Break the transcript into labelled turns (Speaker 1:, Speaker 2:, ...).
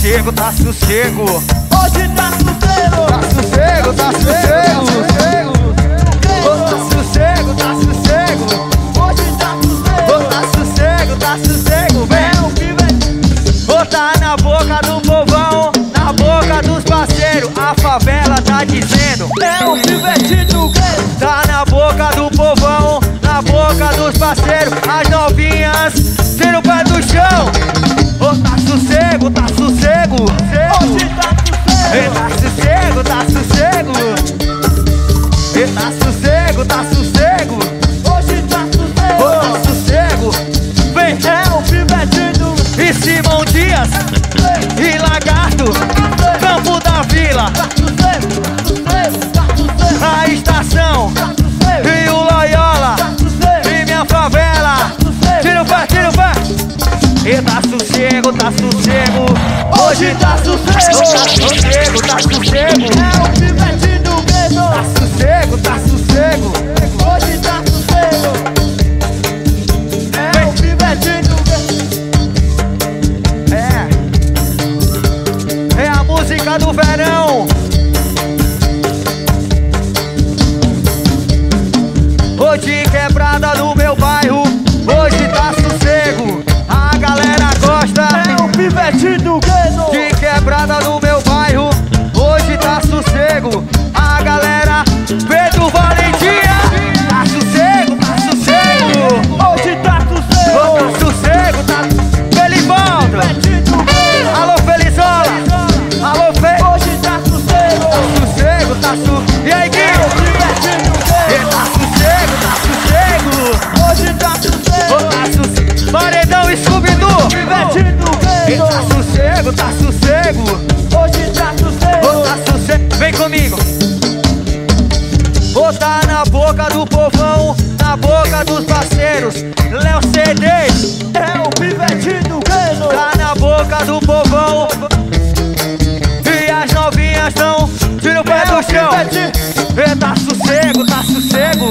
Speaker 1: sossego, tá sossego.
Speaker 2: Hoje tá sossego.
Speaker 1: Tá sossego, tá sossego. Tá sossego, tá sossego.
Speaker 2: Hoje tá sossego.
Speaker 1: Tá sossego, tá sossego. Vem o pivete. Botar na boca do povão, na boca dos parceiros. A favela tá dizendo:
Speaker 2: É o pivete do gueto.
Speaker 1: tá na boca do povão, na boca dos parceiros. As novinhas, tira o pé do chão. Oh, tá sossego, tá sossego.
Speaker 2: Hoje tá sossego.
Speaker 1: Tá sossego, tá sossego. Tá sossego, tá sossego.
Speaker 2: Hoje tá sossego.
Speaker 1: Oh, tá sossego. Vem,
Speaker 2: É o pivete do gueto.
Speaker 1: e Simão Dias e Lagarto, Campo da Vila,
Speaker 2: Tá sossego, tá sossego, tá sossego.
Speaker 1: a estação
Speaker 2: Tá sossego,
Speaker 1: e o Loyola
Speaker 2: tá sossego.
Speaker 1: e minha favela. Tira o pé, tira o pé. E tá sossego, tá sossego.
Speaker 2: Hoje tá sossego.
Speaker 1: Tá sossego, tá sossego.
Speaker 2: É o pivete do gueto.
Speaker 1: Tá sossego, tá sossego.
Speaker 2: Hoje tá sossego. É o pivete do gueto.
Speaker 1: É a música do verão. Hoje quebrada no meu bairro, hoje tá sossego. A galera gosta
Speaker 2: É o pivete do gueto.
Speaker 1: de quebrada no meu bairro, hoje tá sossego. A galera Pedro Valentia, tá sossego, tá sossego.
Speaker 2: Hoje tá
Speaker 1: Oh,
Speaker 2: sossego.
Speaker 1: tá sossego, tá Felivaldo.
Speaker 2: Pivete do gueto.
Speaker 1: Alô Felizola, alô Fe.
Speaker 2: Hoje tá sossego.
Speaker 1: Sossego, tá sossego. E aí, Gui?
Speaker 2: É o pivete do gueto.
Speaker 1: Tá sossego, tá sossego.
Speaker 2: Hoje tá
Speaker 1: Oh,
Speaker 2: sossego.
Speaker 1: tá sossego. Paredão e Scooby-Doo.
Speaker 2: Pivete do
Speaker 1: Tá
Speaker 2: gueto.
Speaker 1: sossego, tá sossego.
Speaker 2: Hoje tá
Speaker 1: Oh,
Speaker 2: sossego.
Speaker 1: tá sossego. Vem comigo. Botar na boca do povão, na boca dos parceiros. Léo CD,
Speaker 2: É o pivete do gueto.
Speaker 1: tá na boca do povão. E as novinhas tão tira o pé do chão.
Speaker 2: Pivete.
Speaker 1: E tá sossego, tá sossego.